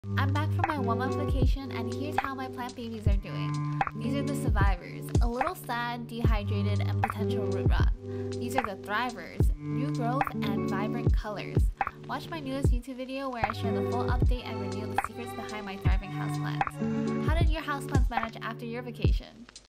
I'm back from my 1 month vacation and here's how my plant babies are doing. These are the survivors, a little sad, dehydrated, and potential root rot. These are the thrivers, new growth and vibrant colors. Watch my newest YouTube video where I share the full update and reveal the secrets behind my thriving houseplants. How did your houseplants manage after your vacation?